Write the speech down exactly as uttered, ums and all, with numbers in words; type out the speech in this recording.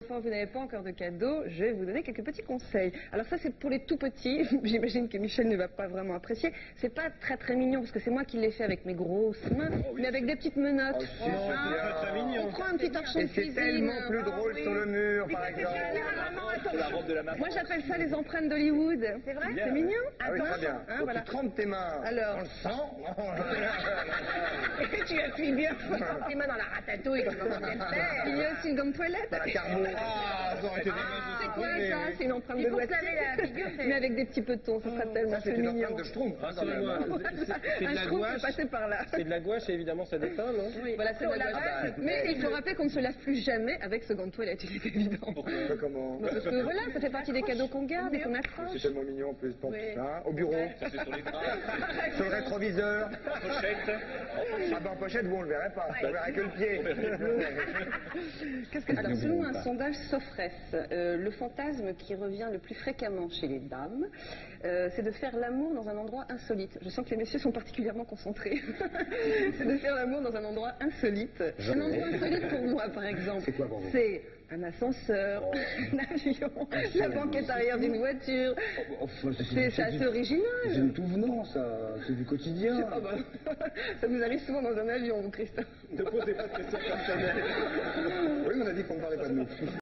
Enfin, vous n'avez pas encore de cadeau, je vais vous donner quelques petits conseils. Alors ça, c'est pour les tout petits. J'imagine que Michel ne va pas vraiment apprécier. C'est pas très très mignon, parce que c'est moi qui l'ai fait avec mes grosses mains, oh, oui, mais avec des petites menottes. Oh, si, oh, ah, très, très mignon. On prend un petit torchon de cuisine. C'est tellement plus drôle oh, oui. sur le mur, par exemple. La robe de la maman. Moi, j'appelle ça les empreintes d'Hollywood. C'est vrai? C'est mignon? Ah oui, très bien. Hein, voilà. Tu trempes tes mains. Alors. On le sent. Tu appuies bien. Tu trempes tes mains dans la ratatouille. Il y a aussi une gomme toilette. Dans la carbo. Ah, ça aurait été ah, c'est quoi ça? C'est une empreinte de doigté. Mais avec des petits petons, ça sera tellement plus mignon. C'est une empreinte de schtroumpf. C'est de la gouache. C'est de la gouache et évidemment ça déteint, non? Oui, voilà, c'est de la gouache. Mais il faut rappeler qu'on ne se lave plus jamais avec ce gant de toilette, il est évident. Comment? Parce que voilà, ça fait partie des cadeaux qu'on garde et qu'on accroche. C'est tellement mignon en plus. Oui. Hein, au bureau. Ça c'est sur les bras. Sur le rétroviseur. En pochette. Ah ben en pochette, vous on le verrait pas. On verrait que le pied. Qu'est-ce que... Alors, selon un sondage Sofres, euh, le fantasme qui revient le plus fréquemment chez les dames, euh, c'est de faire l'amour dans un endroit insolite. Je sens que les messieurs sont particulièrement concentrés. C'est de faire l'amour dans un endroit insolite. Un endroit insolite pour moi, par exemple. C'est quoi pour vous? C'est un ascenseur, oh. un avion, ah, la banquette arrière d'une voiture. Oh, enfin, c'est assez original. C'est tout venant, ça. C'est du quotidien. Pas, bah, ça nous arrive souvent dans un avion, vous, Christophe. Ne posez pas de questions personnelles. Oui, on a dit qu'on ne parlait pas de nous.